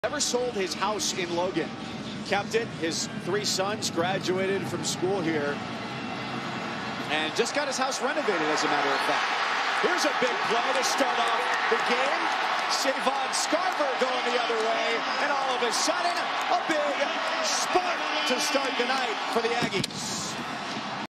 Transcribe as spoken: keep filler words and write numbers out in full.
Never sold his house in Logan. Kept it. His three sons graduated from school here. And just got his house renovated, as a matter of fact. Here's a big play to start off the game. Savon Scarver going the other way. And all of a sudden, a big spark to start the night for the Aggies.